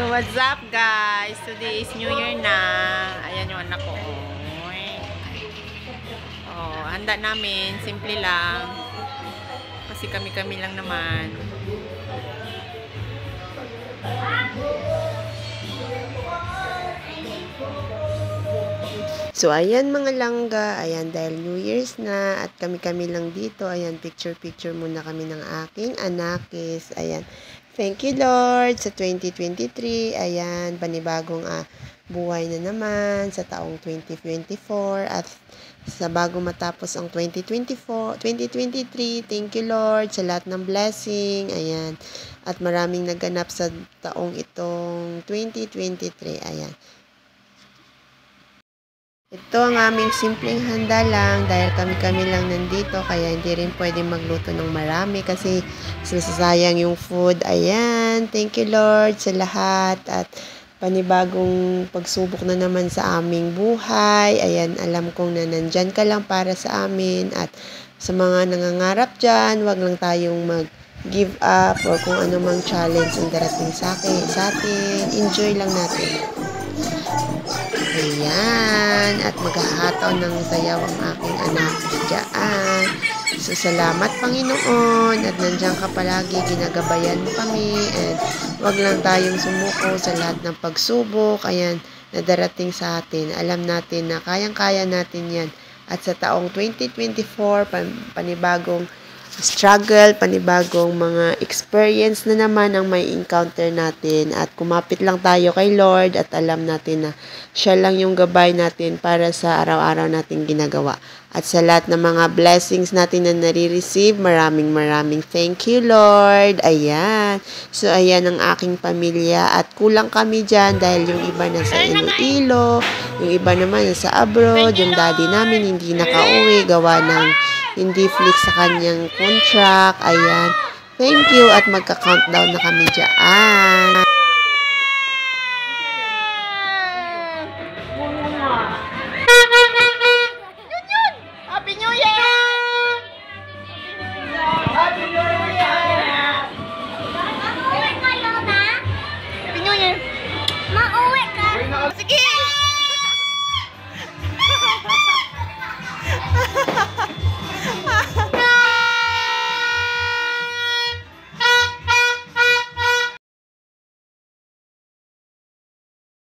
So, what's up guys? Today is New Year na. Ayan yung anak ko. Oh, handa namin. Simple lang. Kasi kami-kami lang naman. So, ayan mga langga. Ayan, dahil New Year's na at kami-kami lang dito. Ayan, picture-picture muna kami ng aking anakis. Ayan. Thank you, Lord, sa 2023. Ayan, panibagong buhay na naman sa taong 2024 at sa bago matapos ang 2023. Thank you, Lord, sa lahat ng blessing. Ayan. At maraming naganap sa taong itong 2023. Ayan. Ito ang aming simpleng handa lang dahil kami-kami lang nandito kaya hindi rin pwede magluto ng marami kasi sasayang yung food. Ayan, thank you Lord sa lahat at panibagong pagsubok na naman sa aming buhay. Ayan, alam kong na nandyan ka lang para sa amin at sa mga nangangarap dyan, wag lang tayong mag-give up or kung anumang challenge ang darating sa atin. Enjoy lang natin. Ayan, at maghahataw ng sayaw ang aking anak dyan. So, salamat Panginoon at nandiyan ka palagi, ginagabayan mo kami and wag lang tayong sumuko sa lahat ng pagsubok, ayan, na darating sa atin. Alam natin na kayang-kaya natin yan. At sa taong 2024, panibagong struggle, panibagong mga experience na naman ang may encounter natin at kumapit lang tayo kay Lord at alam natin na siya lang yung gabay natin para sa araw-araw nating ginagawa. At sa lahat ng mga blessings natin na nare-receive, maraming thank you Lord. Ayan. So ayan ang aking pamilya at kulang kami dyan dahil yung iba nasa Iloilo, yung iba naman nasa abroad, yung daddy namin hindi nakauwi, gawa ng hindi flex sa kanyang contract. Ayan. Thank you at magka-countdown na kami dyan.